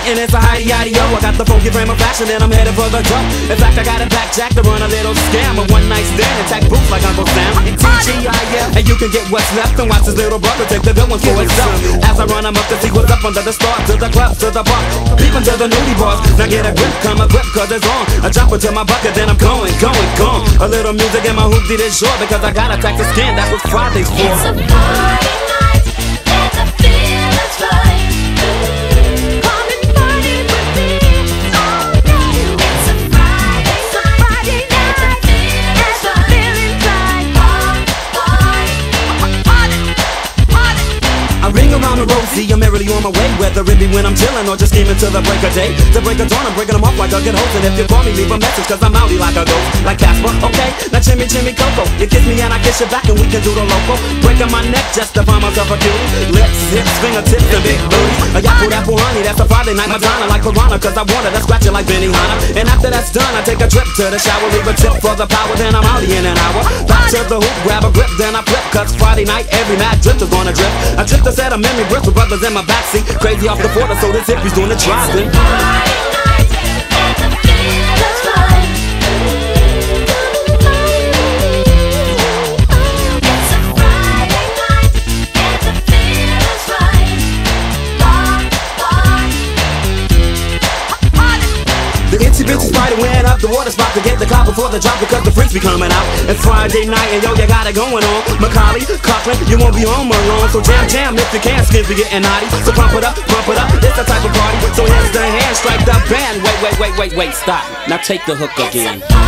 and it's a hidey-yo. I got the funky frame of fashion and I'm headed for the club. In fact, I got a blackjack to run a little scam. A one-night stand and tack boots like Uncle Sam. TGIF, and you can get what's left and watch his little brother take the good ones for himself. As I run, I'm up to see what's up under the stars, to the clubs, to the bar, peeping to the nudie bars. Now get a grip, come equipped, cause it's on. I jump into my bucket, then I'm going, gone. A little music in my hoopty this short, because I got a tax to skin, that's what Friday's for. It's a party night, and the feeling's right. Come and party with me all day. It's a Friday night, and the feeling's right. Party. I ring around the rosy, I'm merrily on my way, whether it be when I'm chillin' or just scheming to the break of day. To break of dawn, I'm breaking them off like a good host. And if you call me, leave a message, cause I'm outy like a ghost. Like Casper, okay? Now chimmy Coco, you kiss me and I kiss you back and we can do the local. Breaking my neck just to find myself a cutie. Lips, hips, fingertips, and big booty. A apple honey, that's a Friday night Madonna. Like Piranha, cause I want her to scratch it like Benihana. And after that's done, I take a trip to the shower. Leave a tip for the power, then I'm outy in an hour. Back to the hoop, grab a grip, then I flip. Cause Friday night, every mad drifter's gonna drift. I drift a set of memory bricks with brothers in my backseat. Crazy off the border, so this hippie's doing the driving. Bitches Friday went up the water spot to get the clock before the drop, because the freaks be coming out. It's Friday night and yo, you got it going on. Macaulay, Cochran, you won't be home alone. So jam if you can, skins be getting naughty. So pump it up, it's the type of party. So hands to hand, strike the band. Wait, stop. Now take the hook again.